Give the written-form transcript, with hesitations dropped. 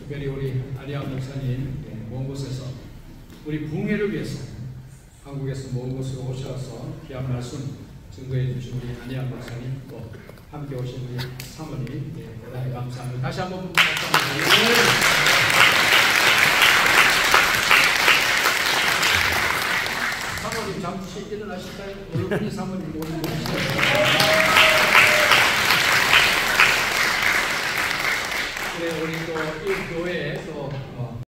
특별히 우리 안희환 목사님 먼 곳에서 우리 붕해를 위해서 한국에서 먼 곳으로 오셔서 귀한 말씀 증거해 주신 우리 안희환 목사님 또 함께 오신 우리 사모님 대단히 감사합니다. 다시 한번 박수 한번 드리겠습니다. 사모님 잠시 일어나실까요? 얼굴이 사모님 오늘 그래 우리 또 이 교회에 또